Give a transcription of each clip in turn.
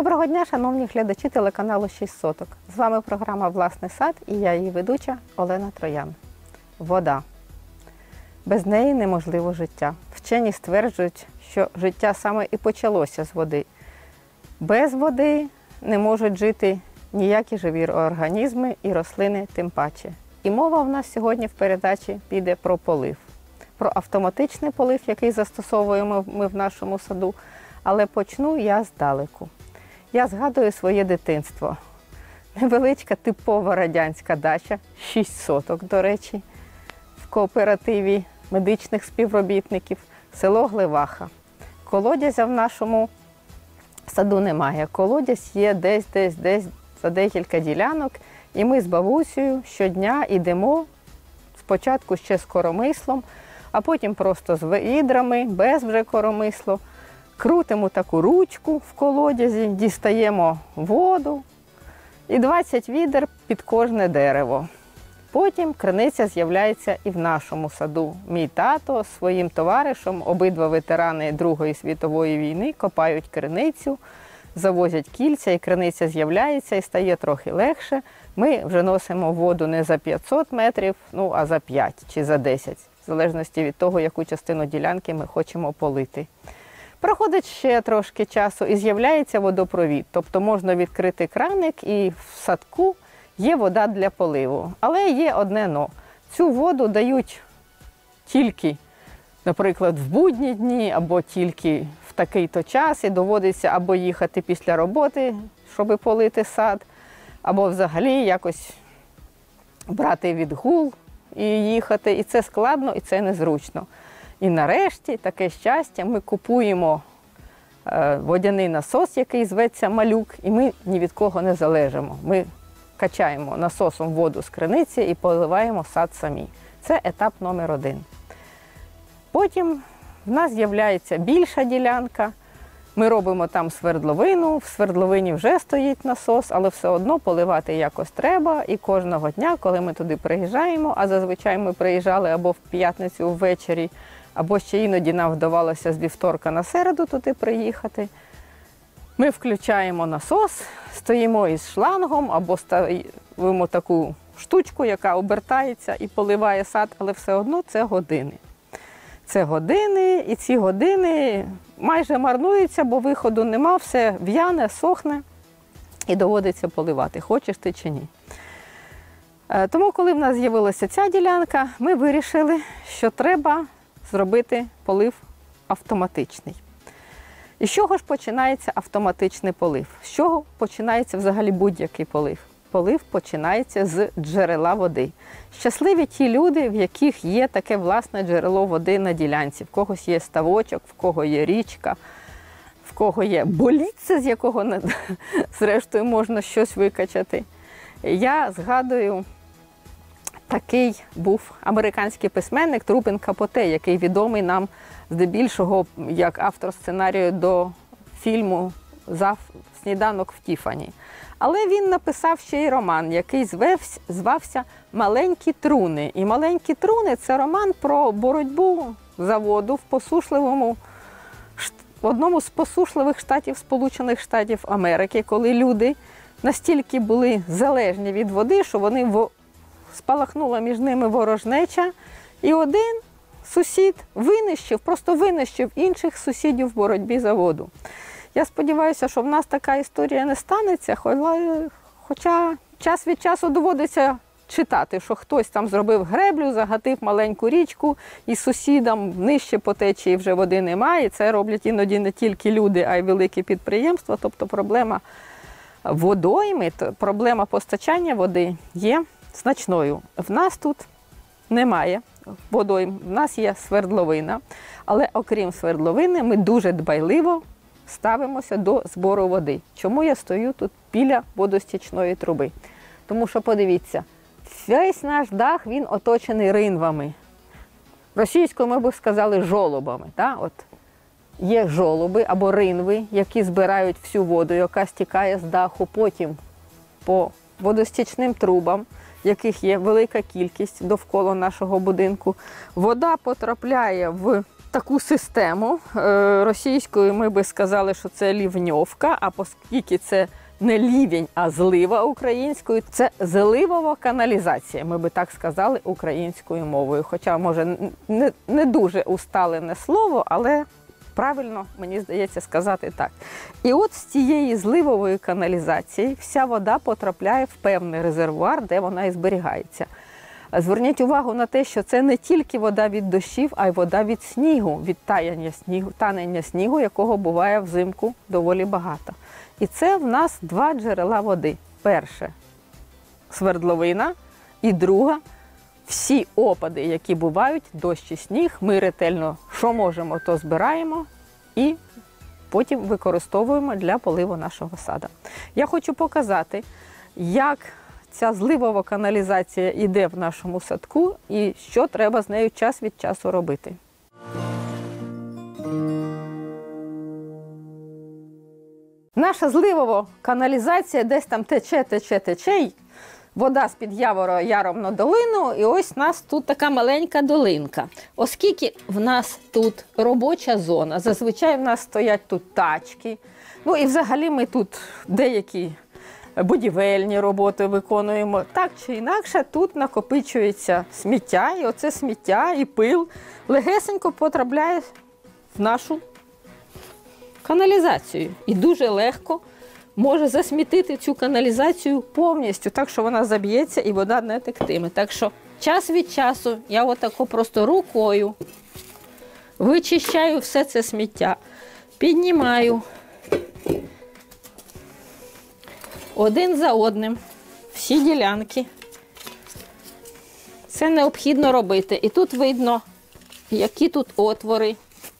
Доброго дня, шановні глядачі телеканалу «6 соток». З вами програма «Власний сад» і я її ведуча Олена Троян. Вода. Без неї неможливо життя. Вчені стверджують, що життя саме і почалося з води. Без води не можуть жити ніякі живі організми і рослини тим паче. І мова в нас сьогодні в передачі піде про полив. Про автоматичний полив, який застосовуємо ми в нашому саду. Але почну я здалеку. Я згадую своє дитинство. Невеличка типова радянська дача, 6 соток, до речі, в кооперативі медичних співробітників, село Гливаха. Колодязя в нашому саду немає. Колодязь є десь за декілька ділянок. І ми з бабусею щодня йдемо, спочатку ще з коромислом, а потім просто з відрами, без вже коромислу. Крутимо таку ручку в колодязі, дістаємо воду і 20 відер під кожне дерево. Потім криниця з'являється і в нашому саду. Мій тато з своїм товаришем, обидва ветерани Другої світової війни, копають криницю, завозять кільця, і криниця з'являється і стає трохи легше. Ми вже носимо воду не за 500 метрів, а за 5 чи за 10, в залежності від того, яку частину ділянки ми хочемо полити. Проходить ще трошки часу і з'являється водопровід, тобто можна відкрити краник і в садку є вода для поливу. Але є одне «но». Цю воду дають тільки, наприклад, в будні дні або тільки в такий-то час і доводиться або їхати після роботи, щоб полити сад, або взагалі якось брати відгул і їхати. І це складно, і це незручно. І нарешті, таке щастя, ми купуємо водяний насос, який зветься «Малюк», і ми ні від кого не залежимо. Ми качаємо насосом воду з криниці і поливаємо сад самі. Це етап номер 1. Потім в нас з'являється більша ділянка. Ми робимо там свердловину, в свердловині вже стоїть насос, але все одно поливати якось треба. І кожного дня, коли ми туди приїжджаємо, а зазвичай ми приїжджали або в п'ятницю ввечері, або ще іноді нам вдавалося з вівторка на середу туди приїхати. Ми включаємо насос, стоїмо із шлангом, або ставимо таку штучку, яка обертається і поливає сад, але все одно це години. Це години, і ці години майже марнуються, бо виходу нема, все в'яне, сохне і доводиться поливати, хочеш ти чи ні. Тому, коли в нас з'явилася ця ділянка, ми вирішили, що треба зробити полив автоматичний. І з чого ж починається автоматичний полив? З чого починається взагалі будь-який полив? Полив починається з джерела води. Щасливі ті люди, в яких є таке власне джерело води на ділянці. В когось є ставочок, в кого є річка, в кого є болітце, з якого зрештою можна щось викачати. Я згадую, такий був американський письменник Трупен Капоте, який відомий нам здебільшого як автор сценарію до фільму «Сніданок в Тіфані». Але він написав ще й роман, який звався «Маленькі труни». І «Маленькі труни» – це роман про боротьбу за воду в одному з посушливих штатів Сполучених Штатів Америки, коли люди настільки були залежні від води, що спалахнула між ними ворожнеча, і один сусід просто винищив інших сусідів в боротьбі за воду. Я сподіваюся, що в нас така історія не станеться, хоча час від часу доводиться читати, що хтось там зробив греблю, загатив маленьку річку, і сусідам нижче по течії вже води немає. Це роблять іноді не тільки люди, а й великі підприємства. Тобто проблема водойми, проблема постачання води є значною. В нас тут немає водойм, в нас є свердловина, але окрім свердловини ми дуже дбайливо ставимося до збору води. Чому я стою тут біля водостічної труби? Тому що, подивіться, весь наш дах, він оточений ринвами. Російською ми б сказали жолобами. От є жолоби або ринви, які збирають всю воду, яка стікає з даху, потім по водостічним трубам, яких є велика кількість довкола нашого будинку. Вода потрапляє в таку систему. Російською ми би сказали, що це лівньовка, а оскільки це не лівень, а злива українською, це зливова каналізація, ми би так сказали українською мовою. Хоча, може, не дуже усталене слово, але правильно, мені здається, сказати так. І от з цієї зливової каналізації вся вода потрапляє в певний резервуар, де вона і зберігається. Зверніть увагу на те, що це не тільки вода від дощів, а й вода від снігу, від танення снігу, якого буває взимку доволі багато. І це в нас два джерела води. Перше – свердловина, і друга – всі опади, які бувають, дощ і сніг, ми ретельно, що можемо, то збираємо і потім використовуємо для поливу нашого саду. Я хочу показати, як ця зливова каналізація йде в нашому садку і що треба з нею час від часу робити. Наша зливова каналізація десь там тече, вода з-під яром на долину, і ось у нас тут така маленька долинка. Оскільки в нас тут робоча зона, зазвичай в нас стоять тут тачки, ну і взагалі ми тут деякі будівельні роботи виконуємо. Так чи інакше, тут накопичується сміття, і оце сміття і пил легесенько потрапляє в нашу каналізацію. І дуже легко може засмітити цю каналізацію повністю, так що вона заб'ється і вода не тектиме. Так що час від часу я отако просто рукою вичищаю все це сміття, піднімаю один за одним всі ділянки. Це необхідно робити. І тут видно, які тут отвори.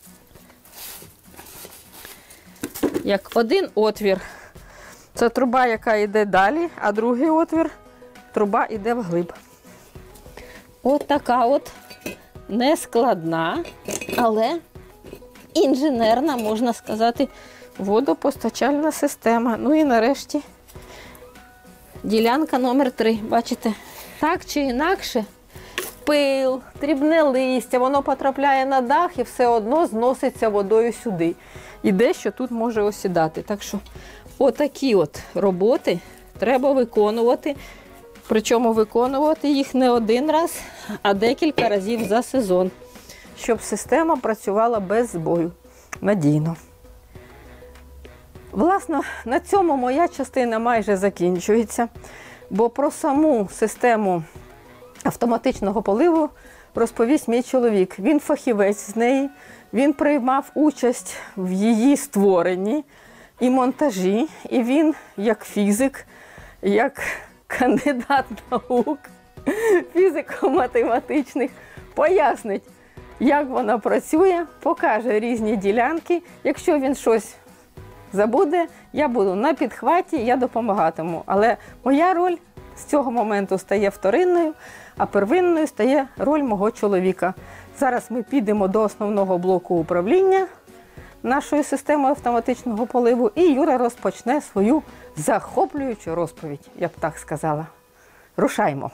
Як один отвір – це труба, яка йде далі, а другий отвір – труба йде вглиб. От така от нескладна, але інженерна, можна сказати, водопостачальна система. Ну і нарешті ділянка номер 3. Бачите, так чи інакше, пил, дрібне листя, воно потрапляє на дах і все одно зноситься водою сюди. І дещо тут може осідати. Так що отакі от роботи треба виконувати. Причому виконувати їх не один раз, а декілька разів за сезон, щоб система працювала без збою, надійно. Власне, на цьому моя частина майже закінчується, бо про саму систему автоматичного поливу розповість мій чоловік. Він фахівець з неї, він приймав участь в її створенні і монтажі, і він, як фізик, як кандидат наук, фізико-математичних, пояснить, як вона працює, покаже різні ділянки. Якщо він щось забуде, я буду на підхваті, я допомагатиму. Але моя роль з цього моменту стає вторинною, а первинною стає роль мого чоловіка. Зараз ми підемо до основного блоку управління нашою системою автоматичного поливу, і Юра розпочне свою захоплюючу розповідь, я б так сказала. Рушаймо!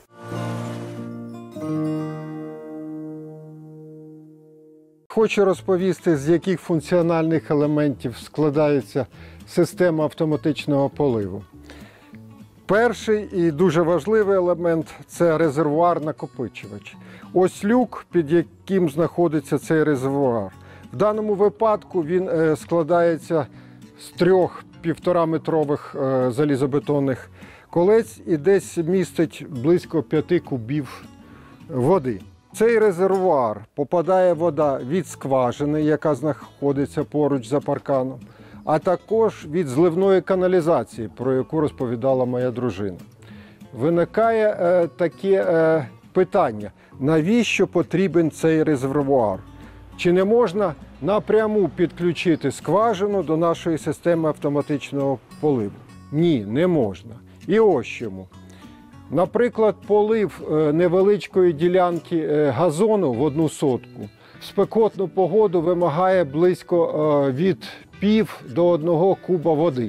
Хочу розповісти, з яких функціональних елементів складається система автоматичного поливу. Перший і дуже важливий елемент – це резервуар-накопичувач. Ось люк, під яким знаходиться цей резервуар. В даному випадку він складається з 3 1,5-метрових залізобетонних колець і десь містить близько 5 кубів води. В цей резервуар попадає вода від скважини, яка знаходиться поруч за парканом, а також від зливної каналізації, про яку розповідала моя дружина. Виникає таке питання, навіщо потрібен цей резервуар? Чи не можна напряму підключити скважину до нашої системи автоматичного поливу? Ні, не можна. І ось чому. Наприклад, полив невеличкої ділянки газону в 1 сотку в спекотну погоду вимагає близько від пів до 1 куба води.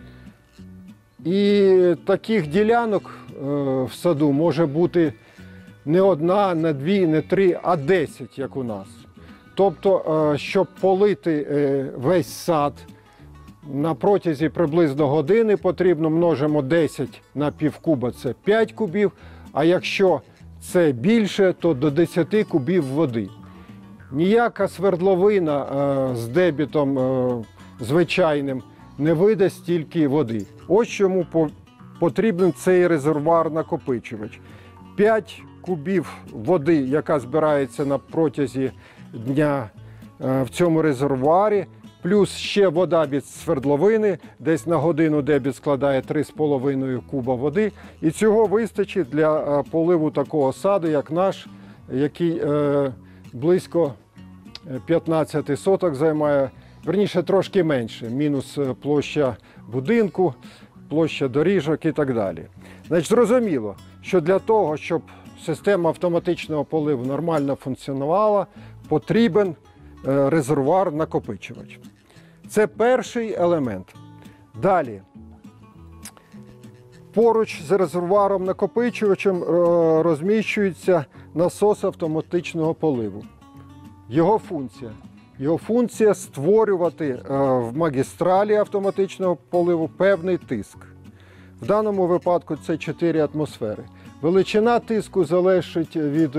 І таких ділянок в саду може бути не 1, не 2, не 3, а 10, як у нас. Тобто, щоб полити весь сад на протязі приблизно години потрібно, множимо 10 на півкуба, це 5 кубів, а якщо це більше, то до 10 кубів води. Ніяка свердловина з дебітом звичайним не видасть стільки води. Ось чому потрібен цей резервуар-накопичувач. 5 кубів води, яка збирається на протязі дня в цьому резервуарі, плюс ще вода від свердловини, десь на годину дебіт складає 3,5 куба води. І цього вистачить для поливу такого саду, як наш, який близько 15 соток займає, верніше трошки менше, мінус площа будинку, площа доріжок і так далі. Значить, зрозуміло, що для того, щоб система автоматичного поливу нормально функціонувала, потрібен резервуар-накопичувач. Це перший елемент. Далі. Поруч з резервуаром-накопичувачем розміщується насос автоматичного поливу. Його функція – створювати в магістралі автоматичного поливу певний тиск. В даному випадку це 4 атмосфери. Величина тиску залежить від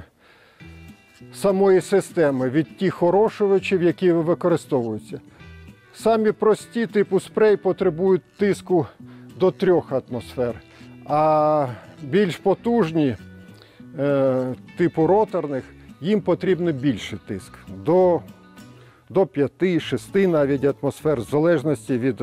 самої системи, від тих орошувачів, які використовуються. Самі прості типу спрей потребують тиску до 3 атмосфер, а більш потужні типу роторних, їм потрібен більший тиск, до 5-6 навіть атмосфер, в залежності від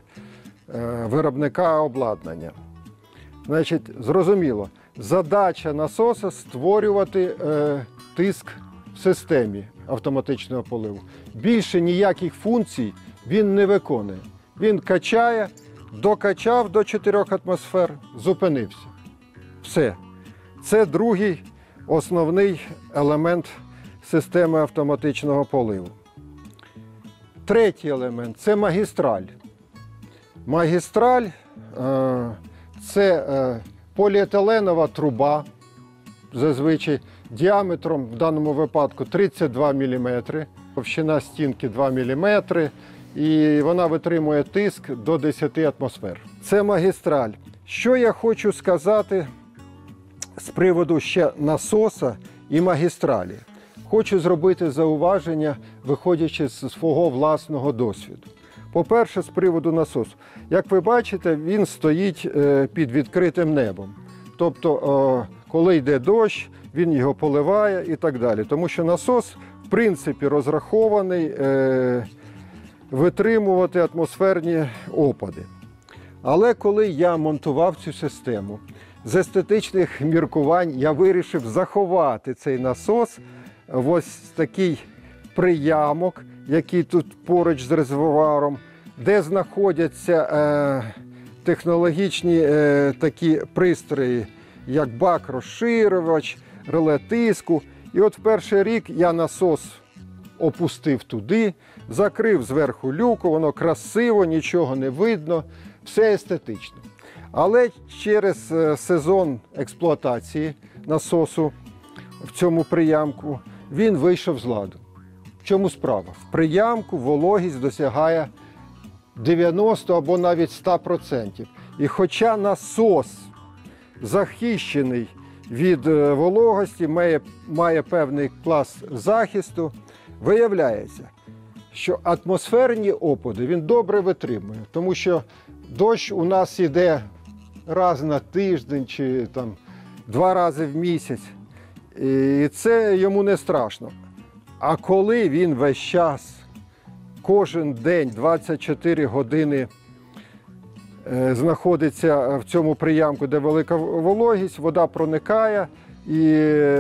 виробника обладнання. Значить, зрозуміло, задача насоса – створювати тиск в системі автоматичного поливу. Більше ніяких функцій він не виконує. Він качає, докачав до 4 атмосфер, зупинився. Все. Це другий основний елемент системи автоматичного поливу. Третій елемент – це магістраль. Магістраль – це поліетиленова труба, зазвичай діаметром в даному випадку 32 мм, товщина стінки 2 мм, і вона витримує тиск до 10 атмосфер. Це магістраль. Що я хочу сказати з приводу ще насоса і магістралі? Хочу зробити зауваження, виходячи з свого власного досвіду. По-перше, з приводу насосу. Як ви бачите, він стоїть під відкритим небом. Тобто, коли йде дощ, він його поливає і так далі. Тому що насос, в принципі, розрахований витримувати атмосферні опади. Але коли я монтував цю систему, з естетичних міркувань я вирішив заховати цей насос в ось такий приямок, який тут поруч з резервуаром, де знаходяться технологічні такі пристрої, як бак-розширювач, реле тиску. І от в перший рік я насос опустив туди, закрив зверху люку, воно красиво, нічого не видно, все естетично. Але через сезон експлуатації насосу в цьому приямку він вийшов з ладу. В чому справа? В приямку вологість досягає 90 або навіть 100%. І хоча насос захищений від вологості, має певний клас захисту, виявляється, що атмосферні опади він добре витримує, тому що дощ у нас йде раз на тиждень чи там 2 рази в місяць, і це йому не страшно. А коли він весь час, кожен день, 24 години знаходиться в цьому приямку, де велика вологість, вода проникає, і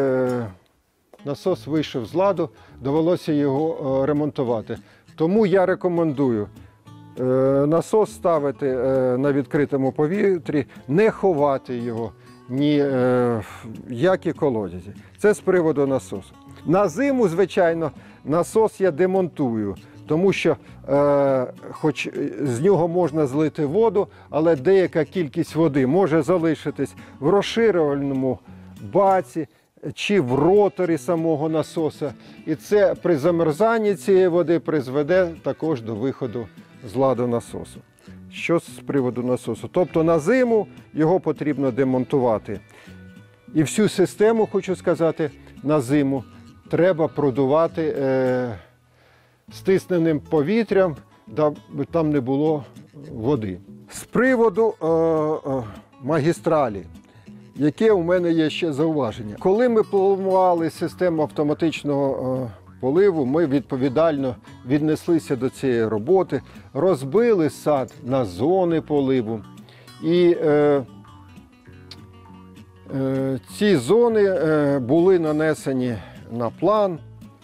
насос вийшов з ладу, довелося його ремонтувати. Тому я рекомендую насос ставити на відкритому повітрі, не ховати його ні в які колодязі. Це з приводу насосу. На зиму, звичайно, насос я демонтую, тому що хоч з нього можна злити воду, але деяка кількість води може залишитись в розширювальному баці, чи в роторі самого насоса. І це при замерзанні цієї води призведе також до виходу з ладу насосу. Що з приводу насосу? Тобто на зиму його потрібно демонтувати. І всю систему, хочу сказати, на зиму треба продувати стисненим повітрям, аби там не було води. З приводу магістралі, яке у мене є ще зауваження. Коли ми планували систему автоматичного поливу, ми відповідально віднеслися до цієї роботи, розбили сад на зони поливу. І ці зони були нанесені на план.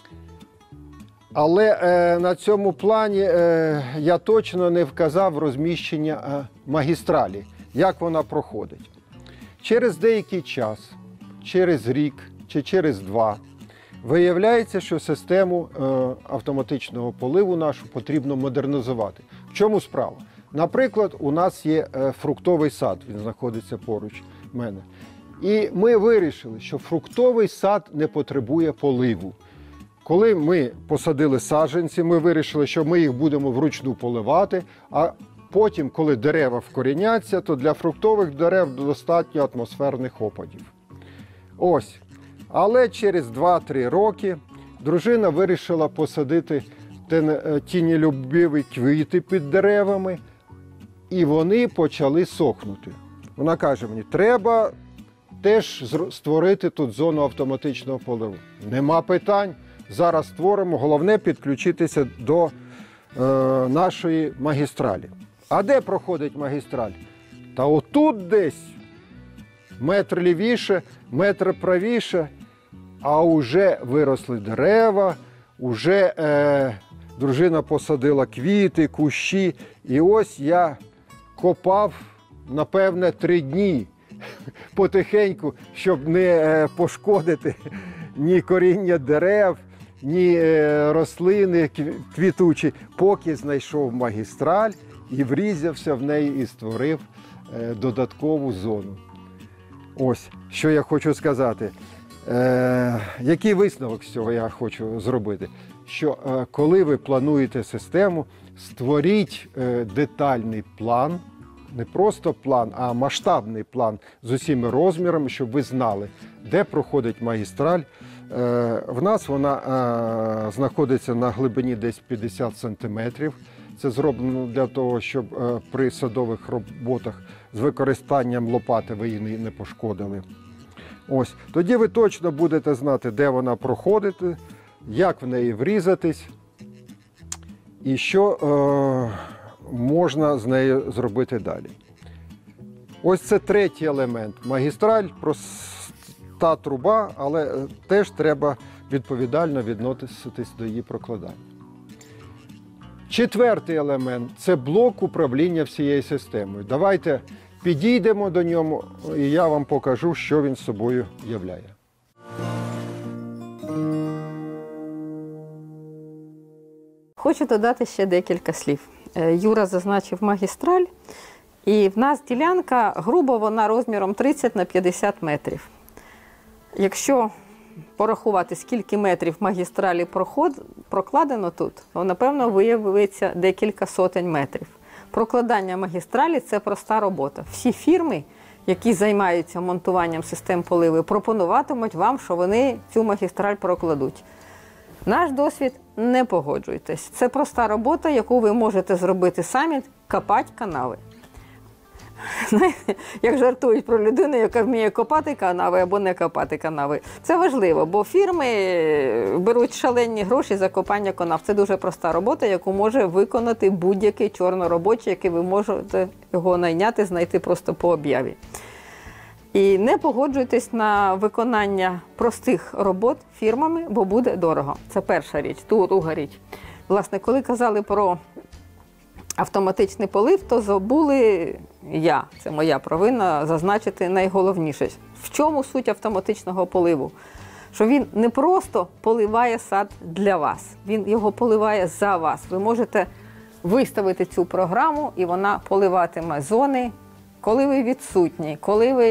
Але на цьому плані я точно не вказав розміщення магістралі, як вона проходить. Через деякий час, через рік чи через два, виявляється, що систему автоматичного поливу нашу потрібно модернізувати. В чому справа? Наприклад, у нас є фруктовий сад, він знаходиться поруч мене. І ми вирішили, що фруктовий сад не потребує поливу. Коли ми посадили саджанці, ми вирішили, що ми їх будемо вручну поливати, а потім, коли дерева вкоріняться, то для фруктових дерев достатньо атмосферних опадів. Ось. Але через 2-3 роки дружина вирішила посадити тінелюбиві квіти під деревами, і вони почали сохнути. Вона каже мені, треба теж створити тут зону автоматичного поливу. Нема питань. Зараз створимо, головне підключитися до нашої магістралі. А де проходить магістраль? Та отут десь, метр лівіше, метр правіше, а вже виросли дерева, вже дружина посадила квіти, кущі. І ось я копав, напевне, 3 дні потихеньку, щоб не пошкодити ні коріння дерев, ні рослини квітучі, поки знайшов магістраль і врізався в неї і створив додаткову зону. Ось, що я хочу сказати. Який висновок з цього я хочу зробити? Що коли ви плануєте систему, створіть детальний план, не просто план, а масштабний план з усіма розмірами, щоб ви знали, де проходить магістраль. В нас вона знаходиться на глибині десь 50 сантиметрів. Це зроблено для того, щоб при садових роботах з використанням лопати ви її не пошкодили. Ось. Тоді ви точно будете знати, де вона проходить, як в неї врізатись і що можна з нею зробити далі. Ось це третій елемент. Магістраль, проста труба, але теж треба відповідально відноситись до її прокладання. Четвертий елемент – це блок управління всією системою. Давайте підійдемо до нього, і я вам покажу, що він собою являє. Хочу додати ще декілька слів. Юра зазначив магістраль, і в нас ділянка, грубо вона розміром 30 на 50 метрів. Якщо порахувати, скільки метрів магістралі прокладено тут, то, напевно, виявиться декілька сотень метрів. Прокладання магістралі – це проста робота. Всі фірми, які займаються монтуванням систем поливу, пропонуватимуть вам, що вони цю магістраль прокладуть. Наш досвід – не погоджуйтесь. Це проста робота, яку ви можете зробити самі – копати канави. Знаєте, як жартують про людину, яка вміє копати канави або не копати канави. Це важливо, бо фірми беруть шалені гроші за копання канав. Це дуже проста робота, яку може виконати будь-який чорноробочий, який ви можете його найняти, знайти просто по об'яві. І не погоджуйтесь на виконання простих робот фірмами, бо буде дорого. Це перша річ. Друга річ. Власне, коли казали про автоматичний полив, то забули це моя провина, зазначити найголовніше. В чому суть автоматичного поливу? Що він не просто поливає сад для вас, він його поливає за вас. Ви можете виставити цю програму, і вона поливатиме зони, коли ви відсутні, коли ви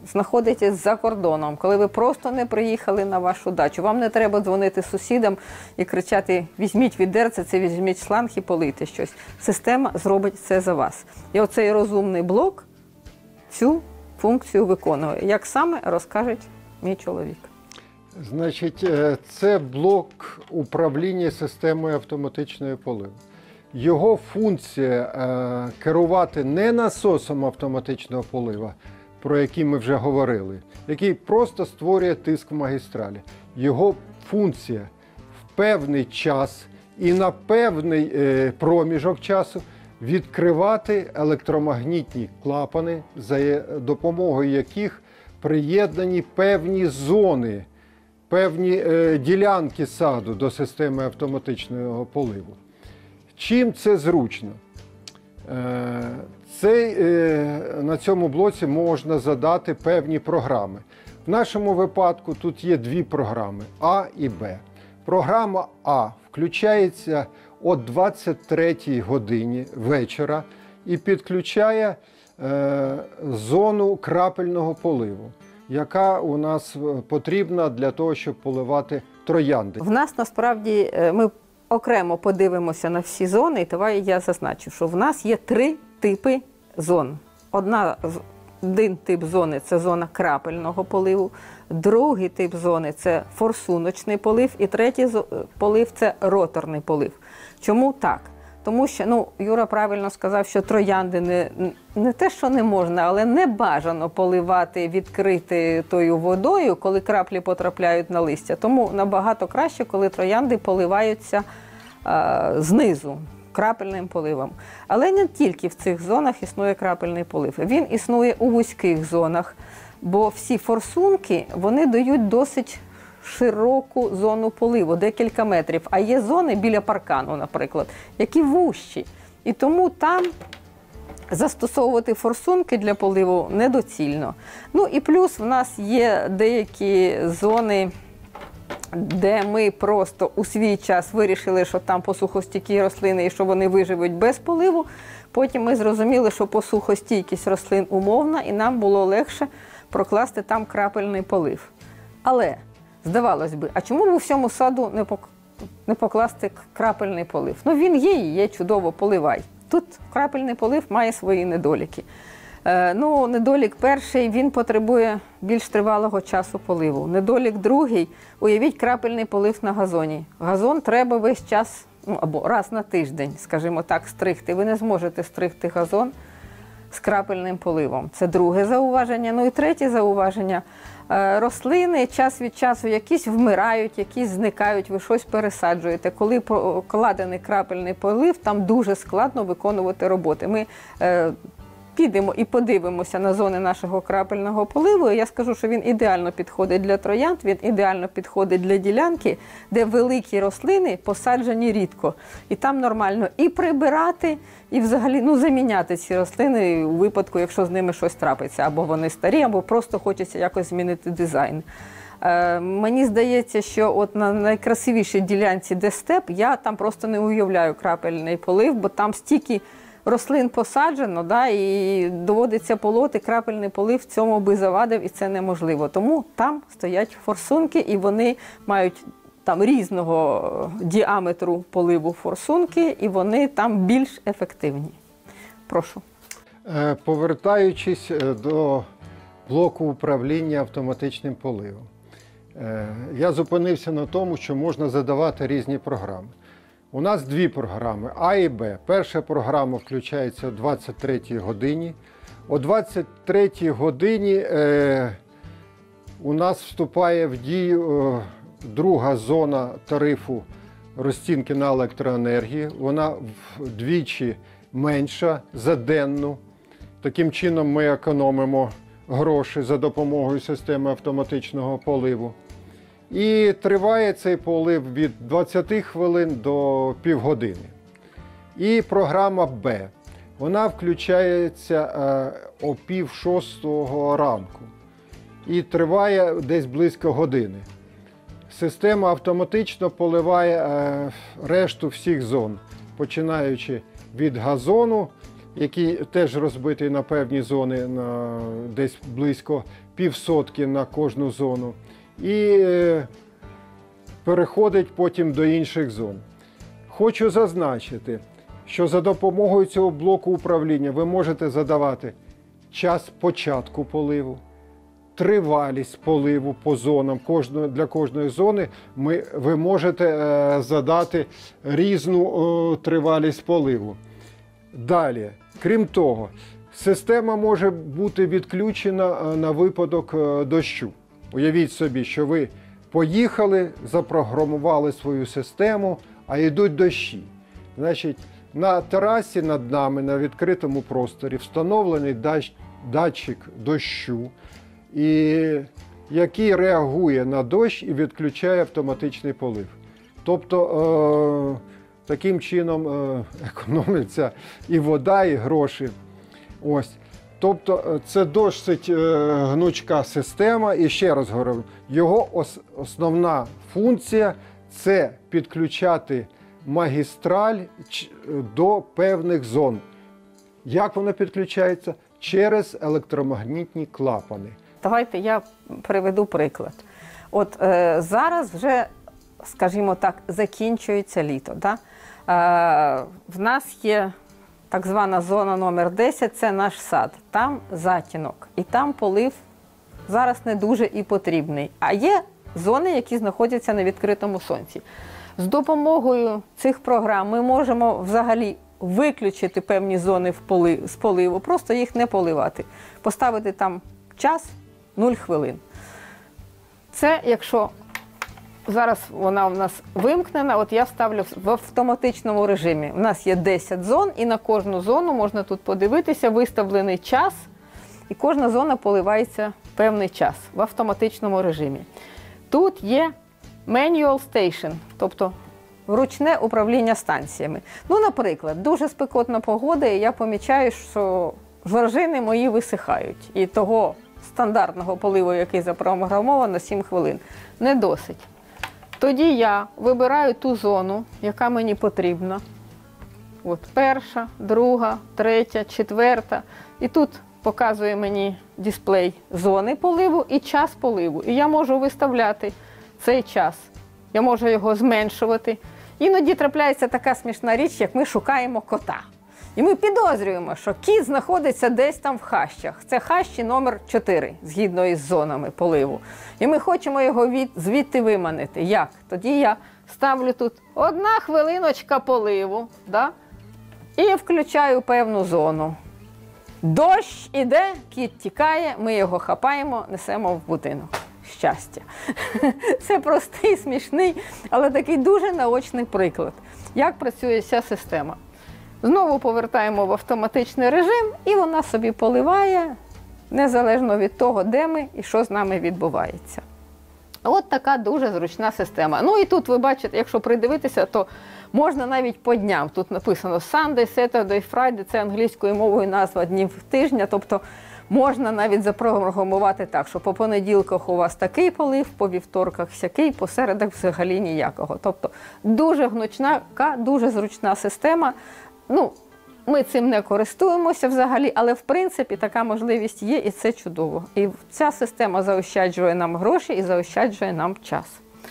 знаходитесь за кордоном, коли ви просто не приїхали на вашу дачу, вам не треба дзвонити сусідам і кричати: візьміть відерце, це візьміть шланг і полийте щось. Система зробить це за вас. І оцей розумний блок цю функцію виконує. Як саме, розкаже мій чоловік. Значить, це блок управління системою автоматичної поливу. Його функція керувати не насосом автоматичного полива, про який ми вже говорили, який просто створює тиск в магістралі. Його функція в певний час і на певний проміжок часу відкривати електромагнітні клапани, за допомогою яких приєднані певні зони, певні ділянки саду до системи автоматичного поливу. Чим це зручно? На цьому блоці можна задати певні програми. В нашому випадку тут є дві програми – А і Б. Програма А включається о 23 годині вечора і підключає зону крапельного поливу, яка у нас потрібна для того, щоб поливати троянди. В нас насправді, ми окремо подивимося на всі зони, і давай я зазначу, що в нас є 3 типи зон. Один тип зони – це зона крапельного поливу, другий тип зони – це форсуночний полив, і третій полив – це роторний полив. Чому так? Тому що, Юра правильно сказав, що троянди не те, що не можна, але не бажано поливати відкритою водою, коли краплі потрапляють на листя. Тому набагато краще, коли троянди поливаються знизу, крапельним поливом. Але не тільки в цих зонах існує крапельний полив. Він існує у вузьких зонах, бо всі форсунки, вони дають досить широку зону поливу, декілька метрів. А є зони біля паркану, наприклад, які вужчі. І тому там застосовувати форсунки для поливу недоцільно. І плюс в нас є деякі зони, де ми просто у свій час вирішили, що там посухостійкі рослини і що вони виживуть без поливу. Потім ми зрозуміли, що посухостійкість рослин умовна, і нам було легше прокласти там крапельний полив. Але, здавалось би, а чому б у всьому саду не покласти крапельний полив? Він є, чудово, поливай. Тут крапельний полив має свої недоліки. Недолік перший, він потребує більш тривалого часу поливу. Недолік другий, уявіть крапельний полив на газоні. Газон треба весь час, або раз на тиждень, скажімо так, стригти. Ви не зможете стригти газон з крапельним поливом. Це друге зауваження. І третє зауваження. Рослини час від часу якісь вмирають, якісь зникають, ви щось пересаджуєте. Коли покладений крапельний полив, там дуже складно виконувати роботи. Ми підемо і подивимося на зони нашого крапельного поливу, і я скажу, що він ідеально підходить для троянд, він ідеально підходить для ділянки, де великі рослини посаджені рідко. І там нормально і прибирати, і взагалі заміняти ці рослини у випадку, якщо з ними щось трапиться. Або вони старі, або просто хочеться якось змінити дизайн. Мені здається, що от на найкрасивішій ділянці, де степ, я там просто не уявляю крапельний полив, бо там стільки рослин посаджено, і доводиться полоти, крапельний полив в цьому би завадив, і це неможливо. Тому там стоять форсунки, і вони мають там різного діаметру поливу форсунки, і вони там більш ефективні. Прошу. Повертаючись до блоку управління автоматичним поливом, я зупинився на тому, що можна задавати різні програми. У нас дві програми А і Б. Перша програма включається о 23 годині. О 23 годині у нас вступає в дію друга зона тарифу розцінки на електроенергію. Вона вдвічі менша за денну. Таким чином ми економимо гроші за допомогою системи автоматичного поливу. І триває цей полив від 20 хвилин до півгодини. І програма Б. Вона включається о 5:30 ранку і триває десь близько години. Система автоматично поливає решту всіх зон, починаючи від газону, який теж розбитий на певні зони, на десь близько 1/2 на кожну зону. І переходить потім до інших зон. Хочу зазначити, що за допомогою цього блоку управління ви можете задавати час початку поливу, тривалість поливу по зонам. Для кожної зони ви можете задати різну тривалість поливу. Далі, крім того, система може бути відключена на випадок дощу. Уявіть собі, що ви поїхали, запрограмували свою систему, а йдуть дощі. Значить, на терасі над нами, на відкритому просторі, встановлений датчик дощу, який реагує на дощ і відключає автоматичний полив. Тобто, таким чином економиться і вода, і гроші. Ось. Тобто це досить гнучка система. І ще раз говорю, його основна функція – це підключати магістраль до певних зон. Як вона підключається? Через електромагнітні клапани. Давайте я приведу приклад. От зараз вже, скажімо так, закінчується літо. Да? В нас є так звана зона номер 10, це наш сад. Там затінок. І там полив зараз не дуже і потрібний. А є зони, які знаходяться на відкритому сонці. З допомогою цих програм ми можемо взагалі виключити певні зони з поливу, просто їх не поливати. Поставити там час 0 хвилин. Це якщо зараз вона у нас вимкнена, от я ставлю в автоматичному режимі. У нас є 10 зон, і на кожну зону можна тут подивитися, виставлений час, і кожна зона поливається певний час в автоматичному режимі. Тут є manual station, тобто ручне управління станціями. Ну, наприклад, дуже спекотна погода, і я помічаю, що жоржини мої висихають. І того стандартного поливу, який запрограмовано, 7 хвилин, не досить. Тоді я вибираю ту зону, яка мені потрібна. От перша, друга, третя, четверта. І тут показує мені дисплей зони поливу і час поливу. І я можу виставляти цей час. Я можу його зменшувати. Іноді трапляється така смішна річ, як ми шукаємо кота. І ми підозрюємо, що кіт знаходиться десь там в хащах. Це хащі номер 4, згідно із зонами поливу. І ми хочемо його звідти виманити. Як? Тоді я ставлю тут 1 хвилиночка поливу, да? І включаю певну зону. Дощ іде, кіт тікає, ми його хапаємо, несемо в будинок. Щастя. Це простий, смішний, але такий дуже наочний приклад, як працює ця система. Знову повертаємо в автоматичний режим, і вона собі поливає, незалежно від того, де ми і що з нами відбувається. От така дуже зручна система. Ну і тут ви бачите, якщо придивитися, то можна навіть по дням. Тут написано Sunday, Saturday, Friday, це англійською мовою назва днів тижня, тобто можна навіть запрограмувати так, що по понеділках у вас такий полив, по вівторках сякий, по середах взагалі ніякого. Тобто дуже гнучна, дуже зручна система. Ну, ми цим не користуємося взагалі, але в принципі така можливість є, і це чудово. І ця система заощаджує нам гроші і заощаджує нам час.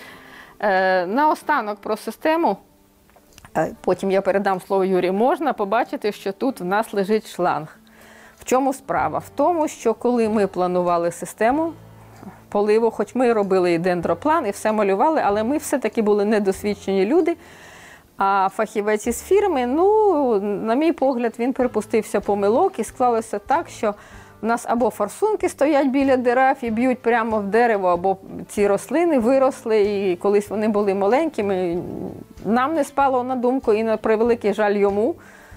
Наостанок про систему, потім я передам слово Юрі, можна побачити, що тут в нас лежить шланг. В чому справа? В тому, що коли ми планували систему поливу, хоч ми робили і дендроплан, і все малювали, але ми все-таки були недосвідчені люди, а фахівець із фірми, ну, на мій погляд, він припустився помилок, і склалося так, що в нас або форсунки стоять біля дерев і б'ють прямо в дерево, або ці рослини виросли, і колись вони були маленькими. Нам не спало на думку, і на превеликий жаль йому,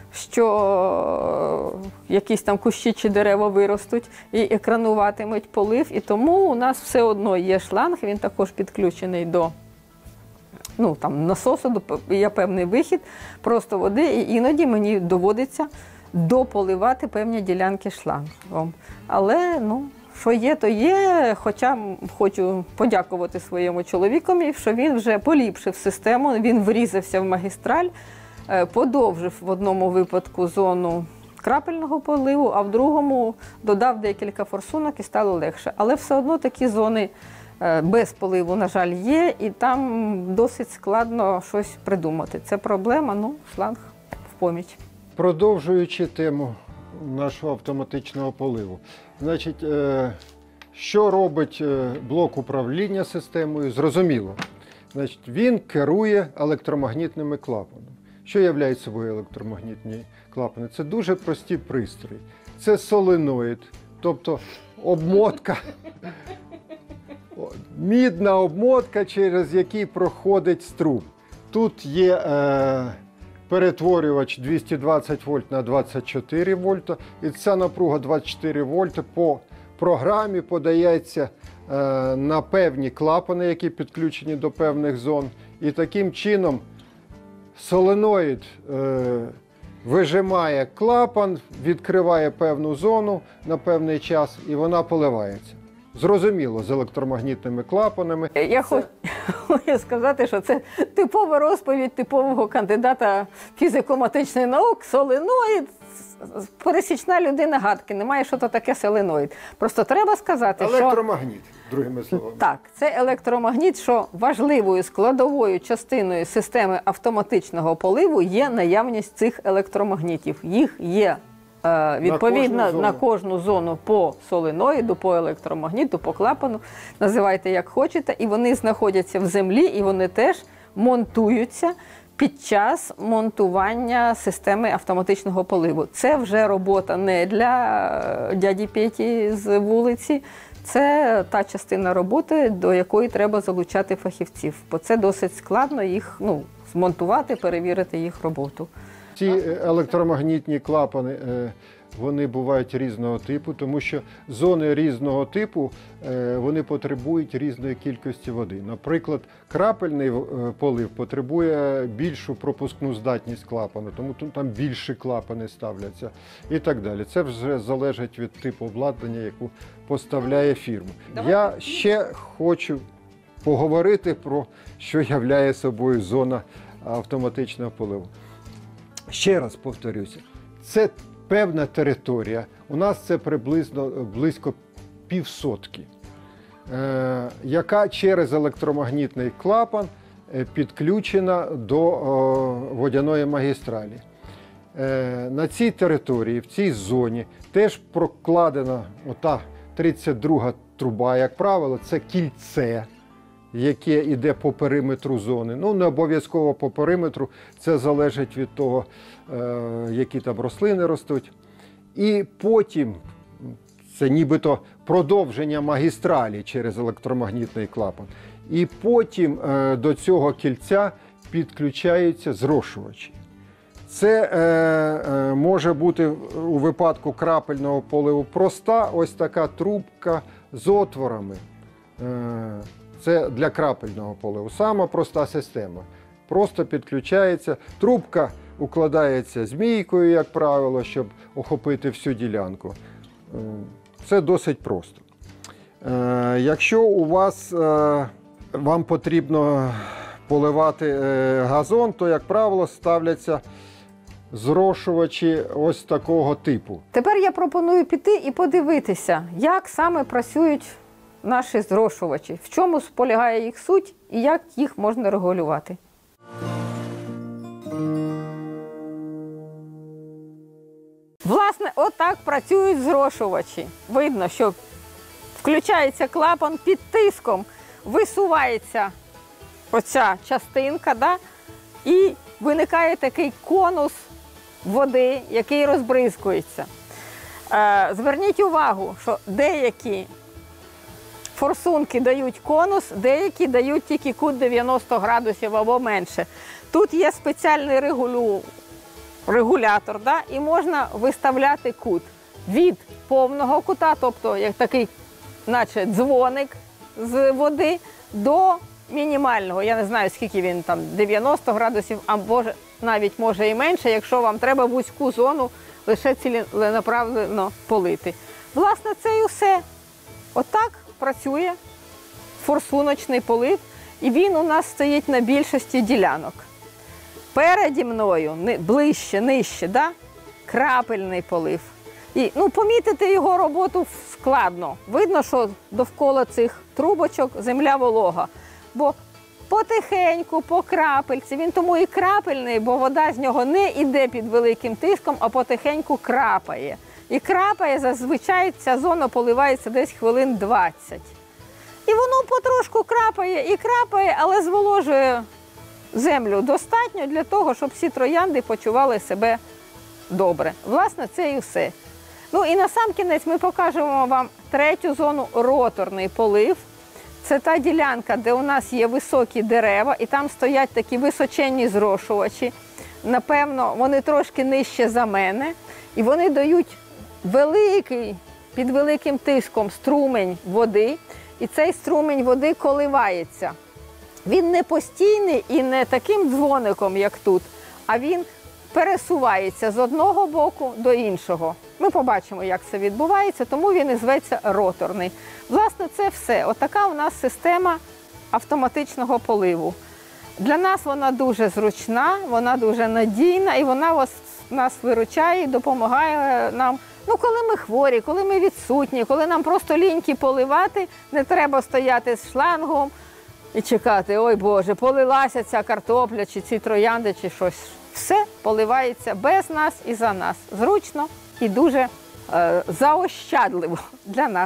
що якісь там кущі чи дерева виростуть і екрануватимуть полив. І тому у нас все одно є шланг, він також підключений до насосу, є певний вихід просто води, і іноді мені доводиться дополивати певні ділянки шлангом. Але, що є, то є. Хоча хочу подякувати своєму чоловікові, що він вже поліпшив систему, він врізався в магістраль, подовжив в одному випадку зону крапельного поливу, а в другому додав декілька форсунок і стало легше. Але все одно такі зони без поливу, на жаль, є, і там досить складно щось придумати. Це проблема, ну, шланг в поміч. Продовжуючи тему нашого автоматичного поливу. Значить, що робить блок управління системою? Зрозуміло. Значить, він керує електромагнітними клапанами. Що являють собою електромагнітні клапани? Це дуже прості пристрої. Це соленоїд, тобто обмотка, мідна обмотка, через який проходить струм. Тут є перетворювач 220 вольт на 24 вольта, і ця напруга 24 вольта по програмі подається на певні клапани, які підключені до певних зон. І таким чином соленоїд вижимає клапан, відкриває певну зону на певний час, і вона поливається. Зрозуміло, з електромагнітними клапанами. Я хочу сказати, що це типова розповідь типового кандидата фізико-математичних наук. Соленоїд, пересічна людина гадки, немає, що то таке соленоїд. Просто треба сказати, що... Електромагніт, другими словами. Так, це електромагніт, що важливою складовою частиною системи автоматичного поливу є наявність цих електромагнітів. Їх є відповідно на кожну зону по соленоїду, по електромагніту, по клапану, називайте як хочете, і вони знаходяться в землі, і вони теж монтуються під час монтування системи автоматичного поливу. Це вже робота не для дяді Петі з вулиці, це та частина роботи, до якої треба залучати фахівців, бо це досить складно їх змонтувати, перевірити їх роботу. Ці електромагнітні клапани, вони бувають різного типу, тому що зони різного типу, вони потребують різної кількості води. Наприклад, крапельний полив потребує більшу пропускну здатність клапану, тому там більші клапани ставляться і так далі. Це вже залежить від типу обладнання, яку поставляє фірма. Я ще хочу поговорити про, що являє собою зона автоматичного поливу. Ще раз повторюся, це певна територія, у нас це приблизно близько півсотки, яка через електромагнітний клапан підключена до водяної магістралі. На цій території, в цій зоні, теж прокладена ота 32-га труба, як правило, це кільце, яке йде по периметру зони. Ну, не обов'язково по периметру, це залежить від того, які там рослини ростуть. І потім, це нібито продовження магістралі через електромагнітний клапан. І потім до цього кільця підключаються зрошувачі. Це може бути у випадку крапельного поливу проста ось така трубка з отворами. Це для крапельного поливу. Сама проста система. Просто підключається. Трубка укладається змійкою, як правило, щоб охопити всю ділянку. Це досить просто. Якщо у вас, вам потрібно поливати газон, то, як правило, ставляться зрошувачі ось такого типу. Тепер я пропоную піти і подивитися, як саме працюють наші зрошувачі, в чому полягає їх суть і як їх можна регулювати. Власне, отак працюють зрошувачі. Видно, що включається клапан під тиском, висувається оця частинка, да? І виникає такий конус води, який розбризкується. Зверніть увагу, що деякі форсунки дають конус, деякі дають тільки кут 90 градусів або менше. Тут є спеціальний регулятор, да? І можна виставляти кут від повного кута, тобто як такий, наче дзвоник з води, до мінімального. Я не знаю, скільки він там, 90 градусів, або навіть може і менше, якщо вам треба вузьку зону лише ціленаправленно полити. Власне, це і все. Отак працює форсуночний полив, і він у нас стоїть на більшості ділянок. Переді мною, ближче, нижче, да? крапельний полив. І помітити його роботу складно. Видно, що довкола цих трубочок земля волога. Бо потихеньку, по крапельці, він тому і крапельний, бо вода з нього не йде під великим тиском, а потихеньку крапає. І крапає, зазвичай ця зона поливається десь хвилин 20. І воно потрошку крапає і крапає, але зволожує землю достатньо для того, щоб всі троянди почували себе добре. Власне, це і все. І насамкінець ми покажемо вам третю зону – роторний полив. Це та ділянка, де у нас є високі дерева, і там стоять такі височенні зрошувачі. Напевно, вони трошки нижче за мене, і вони дають великий, під великим тиском струмень води, і цей струмень води коливається. Він не постійний і не таким дзвоником, як тут, а він пересувається з одного боку до іншого. Ми побачимо, як це відбувається, тому він і зветься роторний. Власне, це все. Отака у нас система автоматичного поливу. Для нас вона дуже зручна, вона дуже надійна, і вона нас виручає і допомагає нам. Коли ми хворі, коли ми відсутні, коли нам просто ліньки поливати, не треба стояти з шлангом і чекати, ой Боже, полилася ця картопля, чи ці троянди, чи щось. Все поливається без нас і за нас. Зручно і дуже заощадливо для нас.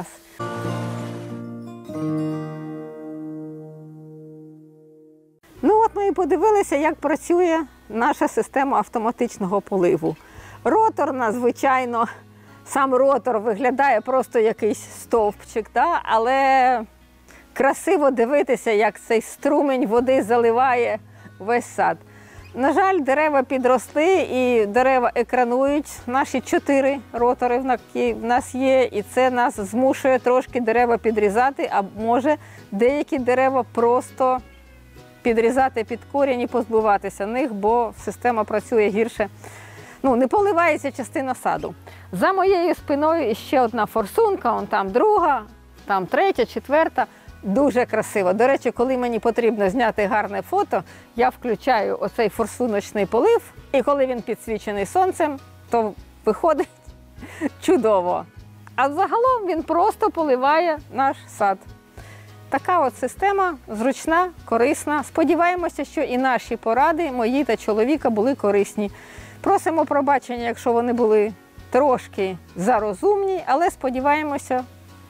От ми і подивилися, як працює наша система автоматичного поливу. Роторна, звичайно, сам ротор виглядає просто якийсь стовпчик, але красиво дивитися, як цей струмень води заливає весь сад. На жаль, дерева підросли і дерева екранують. Наші 4 ротори в нас є, і це нас змушує трошки дерева підрізати, а може деякі дерева просто підрізати під корінь і позбуватися них, бо система працює гірше. Не поливається частина саду. За моєю спиною ще одна форсунка, там друга, там третя, четверта. Дуже красиво. До речі, коли мені потрібно зняти гарне фото, я включаю оцей форсуночний полив, і коли він підсвічений сонцем, то виходить чудово. А загалом він просто поливає наш сад. Така от система зручна, корисна. Сподіваємося, що і наші поради, мої та чоловіка, були корисні. Просимо пробачення, якщо вони були трошки зарозумні, але сподіваємося,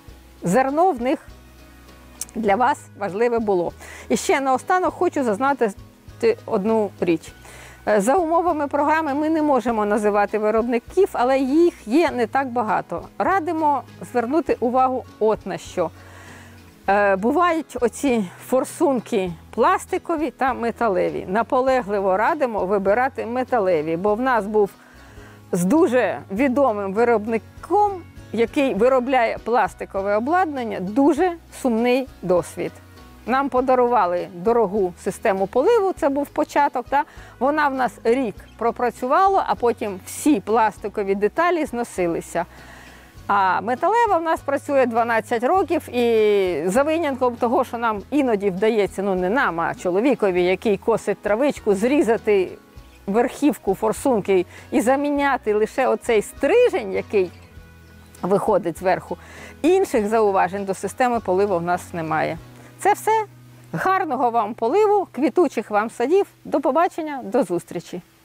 зерно в них для вас важливе було. І ще наостанок хочу зазначити одну річ. За умовами програми ми не можемо називати виробників, але їх є не так багато. Радимо звернути увагу от на що. Бувають оці форсунки пластикові та металеві. Наполегливо радимо вибирати металеві, бо в нас був з дуже відомим виробником, який виробляє пластикове обладнання, дуже сумний досвід. Нам подарували дорогу систему поливу, це був початок. Вона в нас рік пропрацювала, а потім всі пластикові деталі зносилися. А металева в нас працює 12 років, і за винятком того, що нам іноді вдається, не нам, а чоловікові, який косить травичку, зрізати верхівку форсунки і заміняти лише оцей стрижень, який виходить зверху. Інших зауважень до системи поливу в нас немає. Це все. Гарного вам поливу, квітучих вам садів. До побачення, до зустрічі!